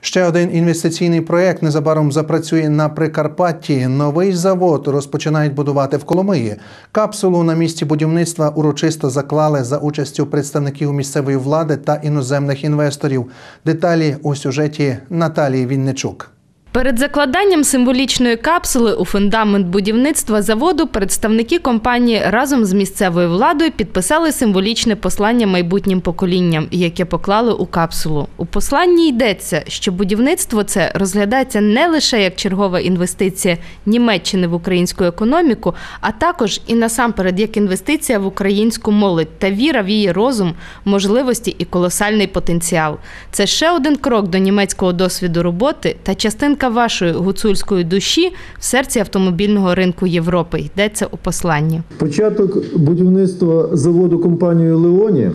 Ще один інвестиційний проєкт незабаром запрацює на Прикарпатті. Новий завод розпочинають будувати в Коломиї. Капсулу на місці будівництва урочисто заклали за участю представників місцевої влади та іноземних інвесторів. Деталі у сюжеті Наталії Вінничук. Перед закладанням символічної капсули у фундамент будівництва заводу представники компанії разом з місцевою владою підписали символічне послання майбутнім поколінням, яке поклали у капсулу. У посланні йдеться, що будівництво це розглядається не лише як чергова інвестиція Німеччини в українську економіку, а також і насамперед як інвестиція в українську молодь та віра в її розум, можливості і колосальний потенціал. Це ще один крок до німецького досвіду роботи та частинка вашої гуцульської душі в серці автомобільного ринку Європи, йдеться у посланні. Початок будівництва заводу компанією «Леоні»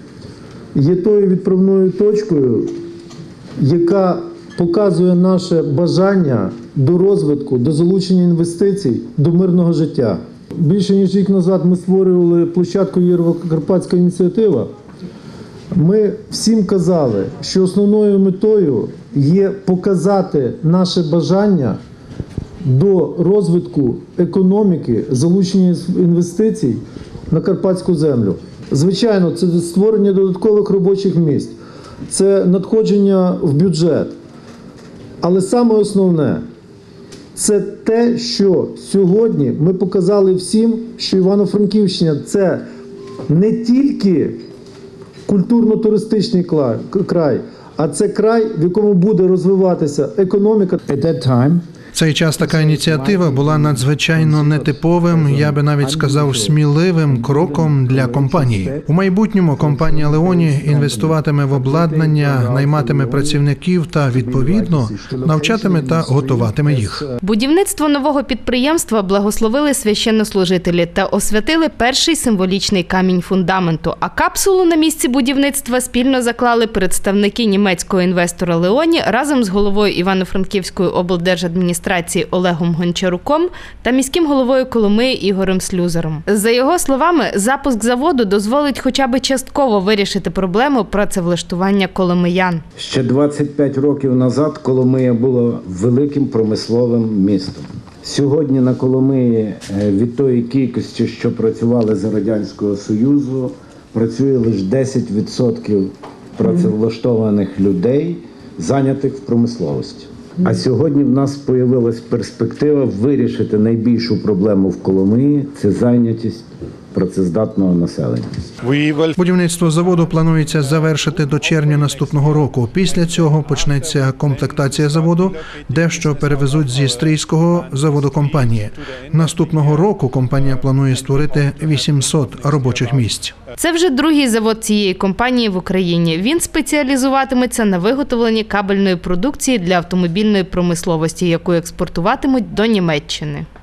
є тою відправною точкою, яка показує наше бажання до розвитку, до залучення інвестицій, до мирного життя. Більше ніж рік назад ми створювали площадку «Єврокарпатська ініціатива». Ми всім казали, що основною метою є показати наше бажання до розвитку економіки, залучення інвестицій на карпатську землю. Звичайно, це створення додаткових робочих місць, це надходження в бюджет. Але саме основне – це те, що сьогодні ми показали всім, що Івано-Франківщина – це не тільки культурно-туристичний край, а це край, в якому буде розвиватися економіка. В цей час така ініціатива була надзвичайно нетиповим, я би навіть сказав, сміливим кроком для компанії. У майбутньому компанія «Леоні» інвестуватиме в обладнання, найматиме працівників та, відповідно, навчатиме та готуватиме їх. Будівництво нового підприємства благословили священнослужителі та освятили перший символічний камінь фундаменту, а капсулу на місці будівництва спільно заклали представники німецького інвестора «Леоні» разом з головою Івано-Франківської облдержадміністрації Олегом Гончаруком та міським головою Коломиї Ігорем Слюзаром. За його словами, запуск заводу дозволить хоча б частково вирішити проблему працевлаштування коломиян. Ще 25 років назад Коломия була великим промисловим містом. Сьогодні на Коломиї від тої кількості, що працювали за Радянського Союзу, працює лише 10% працевлаштованих людей, зайнятих в промисловості. А сьогодні в нас з'явилася перспектива вирішити найбільшу проблему в Коломиї – це зайнятість працездатного населення. Будівництво заводу планується завершити до червня наступного року. Після цього почнеться комплектація заводу, дещо перевезуть зі Стрийського заводу компанії. Наступного року компанія планує створити 800 робочих місць. Це вже другий завод цієї компанії в Україні. Він спеціалізуватиметься на виготовленні кабельної продукції для автомобільної промисловості, яку експортуватимуть до Німеччини.